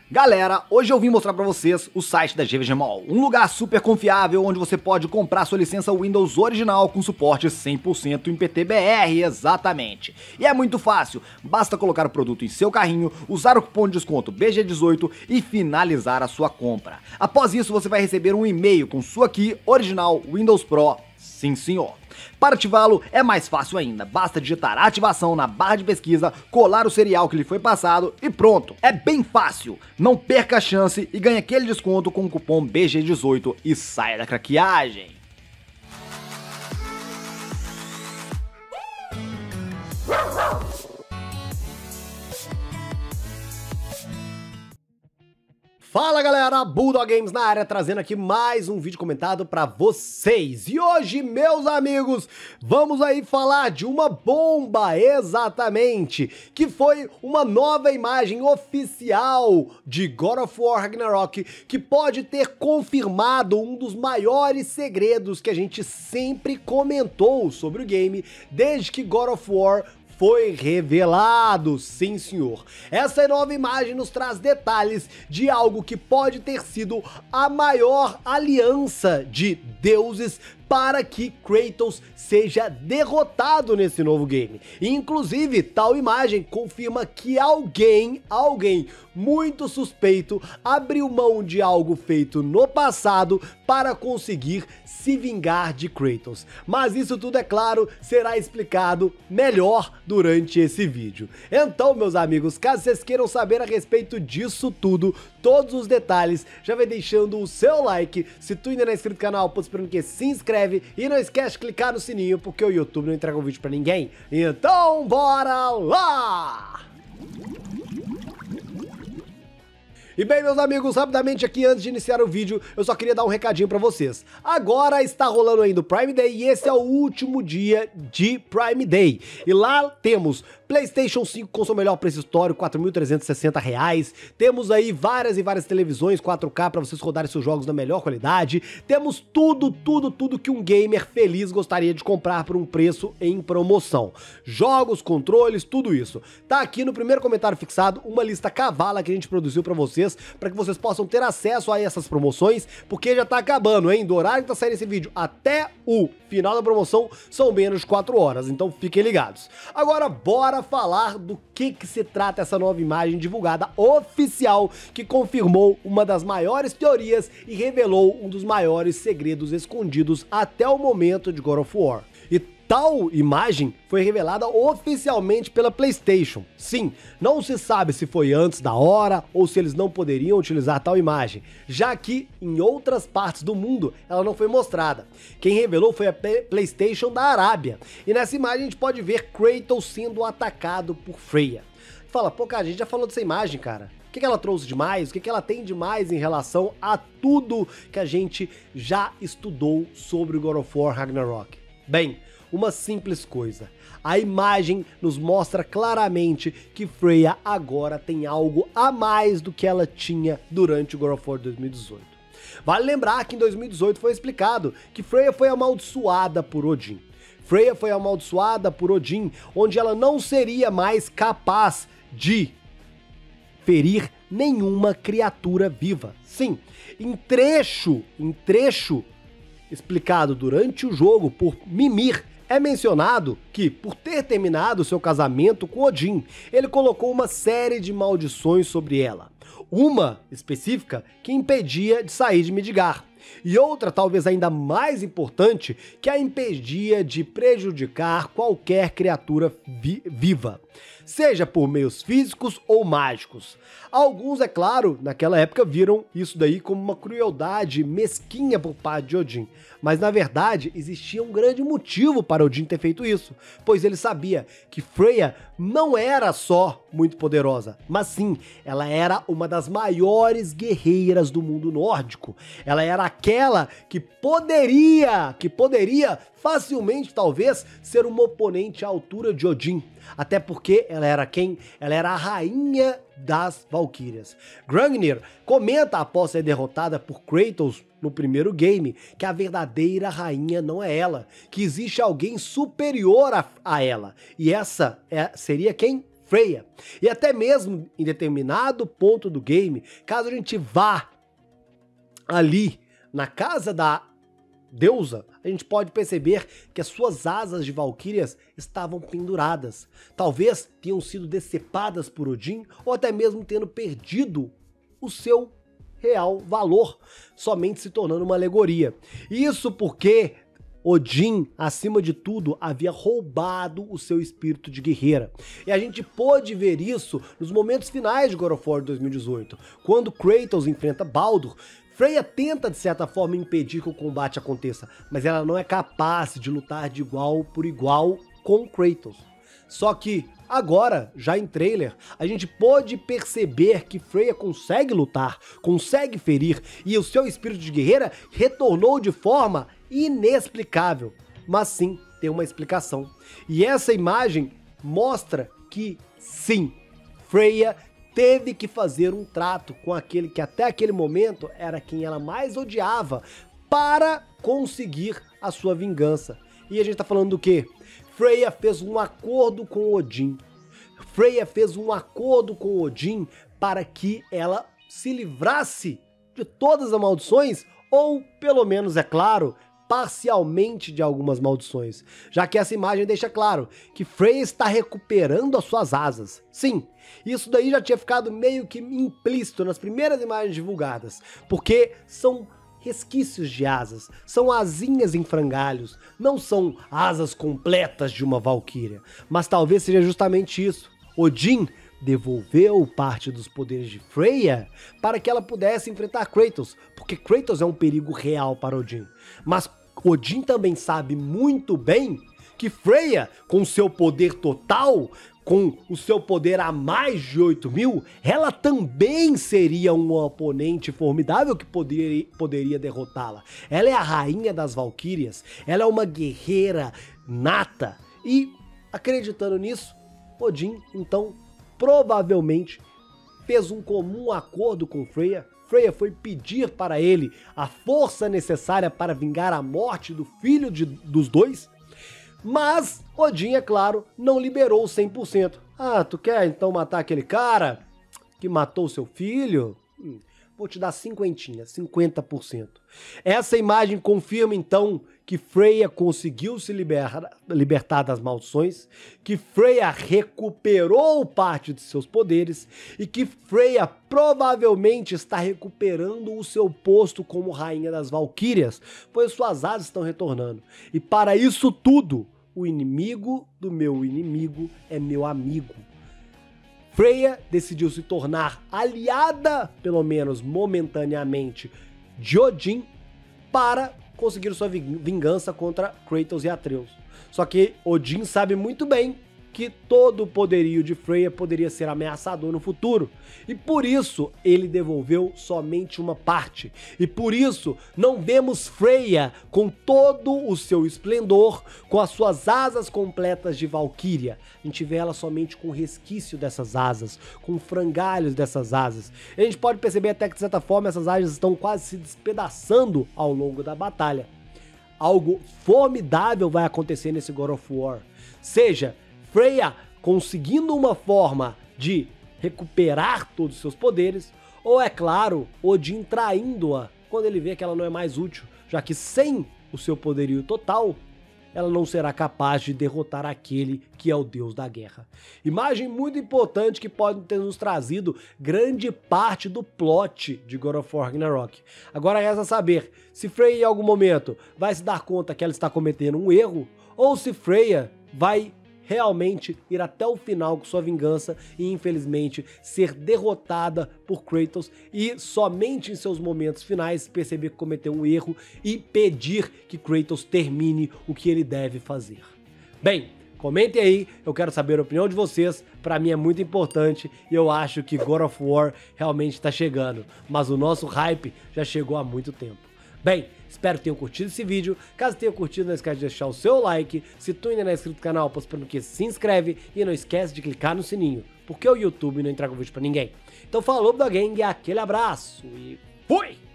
Galera, hoje eu vim mostrar pra vocês o site da GVG Mall, um lugar super confiável onde você pode comprar sua licença Windows original com suporte 100% em PTBR, exatamente. E é muito fácil, basta colocar o produto em seu carrinho, usar o cupom de desconto BG18 e finalizar a sua compra. Após isso você vai receber um e-mail com sua key original Windows Pro, sim senhor. Para ativá-lo é mais fácil ainda, basta digitar ativação na barra de pesquisa, colar o serial que lhe foi passado e pronto. É bem fácil, não perca a chance e ganhe aquele desconto com o cupom BG18 e saia da craqueagem. Fala galera, Bulldog Games na área, trazendo aqui mais um vídeo comentado pra vocês. E hoje, meus amigos, vamos aí falar de uma bomba, exatamente, que foi uma nova imagem oficial de God of War Ragnarok, que pode ter confirmado um dos maiores segredos que a gente sempre comentou sobre o game, desde que God of War foi revelado, sim senhor. Essa nova imagem nos traz detalhes de algo que pode ter sido a maior aliança de deuses para que Kratos seja derrotado nesse novo game. Inclusive, tal imagem confirma que alguém muito suspeito abriu mão de algo feito no passado para conseguir se vingar de Kratos. Mas isso tudo, é claro, será explicado melhor durante esse vídeo. Então, meus amigos, caso vocês queiram saber a respeito disso tudo, todos os detalhes, já vai deixando o seu like. Se tu ainda não é inscrito no canal, pô, esperando que se inscreve e não esquece de clicar no sininho, porque o YouTube não entrega um vídeo pra ninguém. Então, bora lá! E bem, meus amigos, rapidamente aqui antes de iniciar o vídeo, eu só queria dar um recadinho pra vocês. Agora está rolando ainda o Prime Day e esse é o último dia de Prime Day. E lá temos PlayStation 5 com seu melhor preço histórico, R$ 4.360. Temos aí várias e várias televisões 4K para vocês rodarem seus jogos na melhor qualidade. Temos tudo que um gamer feliz gostaria de comprar por um preço em promoção. Jogos, controles, tudo isso. Tá aqui no primeiro comentário fixado uma lista cavala que a gente produziu para vocês, para que vocês possam ter acesso a essas promoções, porque já tá acabando, hein? Do horário que tá saindo esse vídeo até o final da promoção são menos de 4 horas, então fiquem ligados. Agora bora falar do que se trata essa nova imagem divulgada oficial que confirmou uma das maiores teorias e revelou um dos maiores segredos escondidos até o momento de God of War. E tal imagem foi revelada oficialmente pela PlayStation. Sim, não se sabe se foi antes da hora ou se eles não poderiam utilizar tal imagem, já que em outras partes do mundo ela não foi mostrada. Quem revelou foi a PlayStation da Arábia. E nessa imagem a gente pode ver Kratos sendo atacado por Freya. Fala, pô, cara, a gente já falou dessa imagem, cara. O que ela trouxe de mais? O que ela tem de mais em relação a tudo que a gente já estudou sobre o God of War Ragnarok? Bem, uma simples coisa. A imagem nos mostra claramente que Freya agora tem algo a mais do que ela tinha durante o God of War 2018. Vale lembrar que em 2018 foi explicado que Freya foi amaldiçoada por Odin. Freya foi amaldiçoada por Odin, onde ela não seria mais capaz de ferir nenhuma criatura viva. Sim, em trecho explicado durante o jogo por Mimir, é mencionado que, por ter terminado seu casamento com Odin, ele colocou uma série de maldições sobre ela. Uma específica que impedia de sair de Midgar. E outra, talvez ainda mais importante, que a impedia de prejudicar qualquer criatura viva, seja por meios físicos ou mágicos. Alguns, é claro, naquela época viram isso daí como uma crueldade mesquinha por parte de Odin, mas na verdade existia um grande motivo para Odin ter feito isso, pois ele sabia que Freya não era só muito poderosa, mas sim, ela era uma das maiores guerreiras do mundo nórdico. Ela era aquela que poderia facilmente, talvez, ser uma oponente à altura de Odin. Até porque ela era quem? Ela era a rainha das Valquírias. Gungnir comenta após ser derrotada por Kratos no primeiro game que a verdadeira rainha não é ela, que existe alguém superior a ela. E essa seria quem? Freya. E até mesmo em determinado ponto do game, caso a gente vá ali na casa da deusa, a gente pode perceber que as suas asas de valquírias estavam penduradas. Talvez tenham sido decepadas por Odin, ou até mesmo tendo perdido o seu real valor, somente se tornando uma alegoria. Isso porque Odin, acima de tudo, havia roubado o seu espírito de guerreira. E a gente pôde ver isso nos momentos finais de God of War 2018, quando Kratos enfrenta Baldur. Freya tenta, de certa forma, impedir que o combate aconteça, mas ela não é capaz de lutar de igual por igual com Kratos. Só que agora, já em trailer, a gente pôde perceber que Freya consegue lutar, consegue ferir, e o seu espírito de guerreira retornou de forma inexplicável. Mas sim, tem uma explicação. E essa imagem mostra que sim, Freya teve que fazer um trato com aquele que até aquele momento era quem ela mais odiava para conseguir a sua vingança. E a gente tá falando do quê? Freya fez um acordo com Odin. Freya fez um acordo com Odin para que ela se livrasse de todas as maldições, ou pelo menos, é claro, parcialmente de algumas maldições, já que essa imagem deixa claro que Freya está recuperando as suas asas. Sim, isso daí já tinha ficado meio que implícito nas primeiras imagens divulgadas, porque são resquícios de asas, são asinhas em frangalhos, não são asas completas de uma valquíria, mas talvez seja justamente isso. Odin devolveu parte dos poderes de Freya para que ela pudesse enfrentar Kratos, porque Kratos é um perigo real para Odin. Mas Odin também sabe muito bem que Freya, com seu poder total, com o seu poder a mais de 8.000, ela também seria um oponente formidável que poderia derrotá-la. Ela é a rainha das valquírias, ela é uma guerreira nata, e acreditando nisso, Odin, então, provavelmente fez um comum acordo com Freya. Freya foi pedir para ele a força necessária para vingar a morte do filho dos dois, mas Odin, é claro, não liberou 100%. Ah, tu quer então matar aquele cara que matou seu filho? Vou te dar 50%. Essa imagem confirma então que Freya conseguiu se libertar das maldições, que Freya recuperou parte de seus poderes e que Freya provavelmente está recuperando o seu posto como rainha das valquírias, pois suas asas estão retornando. E para isso tudo, o inimigo do meu inimigo é meu amigo. Freya decidiu se tornar aliada, pelo menos momentaneamente, de Odin para conseguir sua vingança contra Kratos e Atreus. Só que Odin sabe muito bem que todo o poderio de Freya poderia ser ameaçador no futuro, e por isso ele devolveu somente uma parte, e por isso não vemos Freya com todo o seu esplendor, com as suas asas completas de valquíria. A gente vê ela somente com resquício dessas asas, com frangalhos dessas asas. E a gente pode perceber até que, de certa forma, essas asas estão quase se despedaçando ao longo da batalha. Algo formidável vai acontecer nesse God of War, seja Freya conseguindo uma forma de recuperar todos os seus poderes, ou, é claro, Odin traindo-a quando ele vê que ela não é mais útil, já que sem o seu poderio total, ela não será capaz de derrotar aquele que é o deus da guerra. Imagem muito importante que pode ter nos trazido grande parte do plot de God of War Ragnarok. Agora resta saber se Freya em algum momento vai se dar conta que ela está cometendo um erro, ou se Freya vai realmente ir até o final com sua vingança e, infelizmente, ser derrotada por Kratos e somente em seus momentos finais perceber que cometeu um erro e pedir que Kratos termine o que ele deve fazer. Bem, comentem aí, eu quero saber a opinião de vocês, pra mim é muito importante e eu acho que God of War realmente está chegando, mas o nosso hype já chegou há muito tempo. Bem, espero que tenham curtido esse vídeo. Caso tenham curtido, não esquece de deixar o seu like. Se tu ainda não é inscrito no canal, postando que se inscreve e não esquece de clicar no sininho, porque o YouTube não entrega o vídeo pra ninguém. Então falou, Gang, aquele abraço e fui!